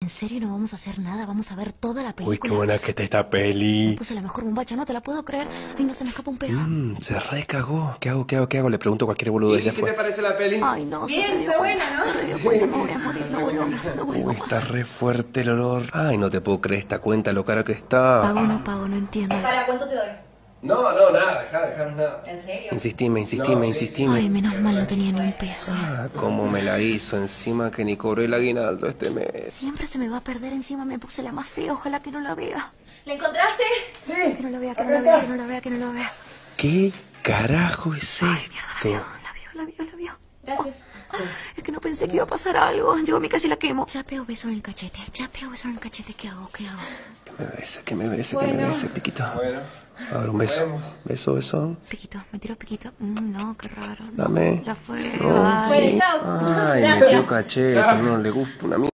¿En serio no vamos a hacer nada? ¿Vamos a ver toda la película? Uy, qué buena que está esta peli. Me puse la mejor bombacha, no te la puedo creer. Ay, no, se me escapa un pedo. Se recagó. ¿Qué hago? Le pregunto cualquier boludez. ¿Y qué te parece la peli? Ay, no, Bien, se me dio está cuenta, buena, ¿no? se me dio cuenta, me voy a morir, no vuelvo más, no vuelvo Uy, más. está re fuerte el olor. Ay, no te puedo creer esta cuenta, lo cara que está. Pago, no entiendo. ¿Para cuánto te doy? No, nada, dejaros nada. ¿En serio? Insistime. Ay, menos mal no tenía ni un peso. Ah, cómo me la hizo encima que ni cobré el aguinaldo este mes. Siempre se me va a perder encima, me puse la más fea, ojalá que no la vea. ¿La encontraste? Que no la vea, que no la vea, que no la vea, que no la vea. ¿Qué carajo es Ay, esto? mierda, la vio. Gracias. Es que no pensé que iba a pasar algo. Llego a mi casa y la quemo. Ya pego beso en el cachete. ¿Qué hago? Que me bese, piquito. Bueno. A ver, un beso. Beso. Piquito, me tiró piquito. No, qué raro. No, Dame. ya fue. No, Ay. Bueno, sí. chao. Ay, Gracias. metió cachete, no le gusta una mierda.